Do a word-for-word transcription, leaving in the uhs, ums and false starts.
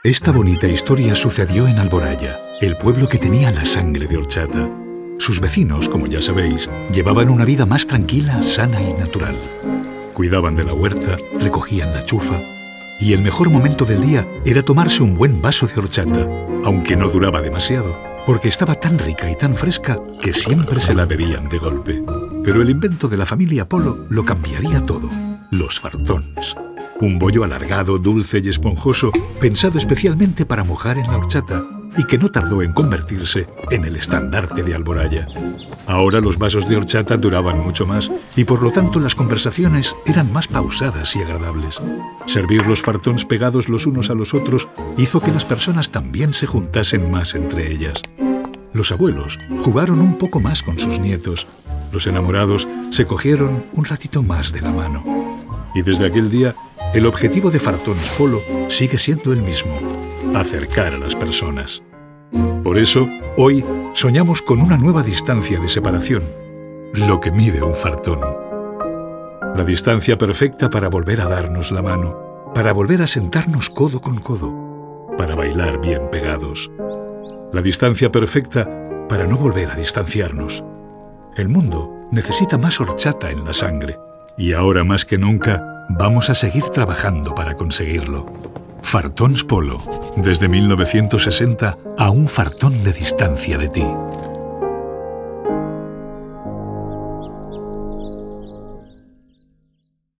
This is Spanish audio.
Esta bonita historia sucedió en Alboraya, el pueblo que tenía la sangre de horchata. Sus vecinos, como ya sabéis, llevaban una vida más tranquila, sana y natural. Cuidaban de la huerta, recogían la chufa, y el mejor momento del día era tomarse un buen vaso de horchata, aunque no duraba demasiado, porque estaba tan rica y tan fresca que siempre se la bebían de golpe. Pero el invento de la familia Polo lo cambiaría todo: los fartons. Un bollo alargado, dulce y esponjoso, pensado especialmente para mojar en la horchata y que no tardó en convertirse en el estandarte de Alboraya. Ahora los vasos de horchata duraban mucho más y por lo tanto las conversaciones eran más pausadas y agradables. Servir los fartons pegados los unos a los otros hizo que las personas también se juntasen más entre ellas. Los abuelos jugaron un poco más con sus nietos. Los enamorados se cogieron un ratito más de la mano. Y desde aquel día, el objetivo de Fartons Polo sigue siendo el mismo: acercar a las personas. Por eso, hoy soñamos con una nueva distancia de separación, lo que mide un fartón. La distancia perfecta para volver a darnos la mano, para volver a sentarnos codo con codo, para bailar bien pegados. La distancia perfecta para no volver a distanciarnos. El mundo necesita más horchata en la sangre. Y ahora más que nunca, vamos a seguir trabajando para conseguirlo. Fartons Polo, desde mil novecientos sesenta a un fartón de distancia de ti.